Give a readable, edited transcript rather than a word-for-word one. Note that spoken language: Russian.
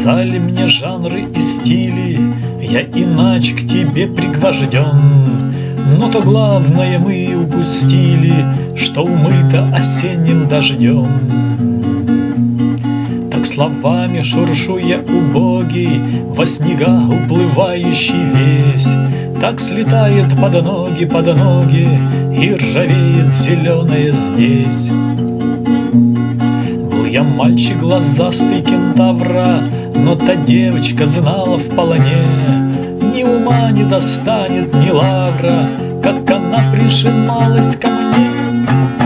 Сказали мне жанры и стили, я иначе к тебе пригвожден. Но то главное мы упустили, что умыто осенним дождем. Так словами шуршу я убогий, во снега уплывающий весь. Так слетает под ноги, и ржавеет зеленое здесь. Был я мальчик глазастый кентавра, но та девочка знала вполне, ни ума не достанет, ни лавра, как она прижималась ко мне.